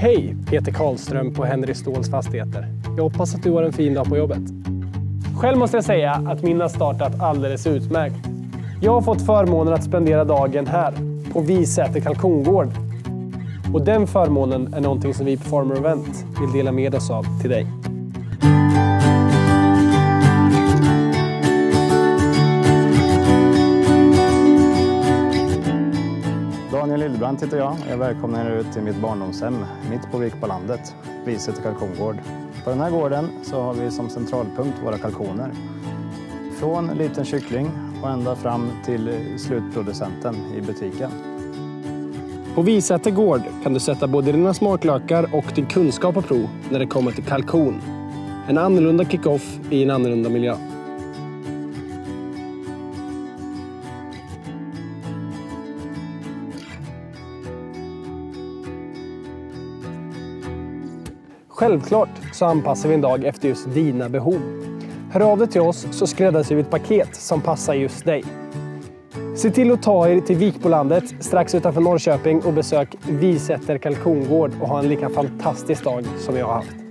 Hej, Peter Karlström på Henry Ståhls Fastigheter. Jag hoppas att du har en fin dag på jobbet. Själv måste jag säga att min har startat alldeles utmärkt. Jag har fått förmånen att spendera dagen här på Visäter Kalkongård. Och den förmånen är någonting som vi på Farmer Event vill dela med oss av till dig. Daniel Lillbrant heter jag. Jag välkomnar er ut till mitt barndomshem mitt på Vikbolandet, Visäter Kalkongård. På den här gården så har vi som centralpunkt våra kalkoner. Från liten kyckling och ända fram till slutproducenten i butiken. På Visäter gård kan du sätta både dina smaklökar och din kunskap på prov när det kommer till kalkon. En annorlunda kick-off i en annorlunda miljö. Självklart så anpassar vi en dag efter just dina behov. Hör av dig till oss så skräddarsyr vi ett paket som passar just dig. Se till att ta er till Vikbolandet strax utanför Norrköping och besök Visäter Kalkongård och ha en lika fantastisk dag som jag har haft.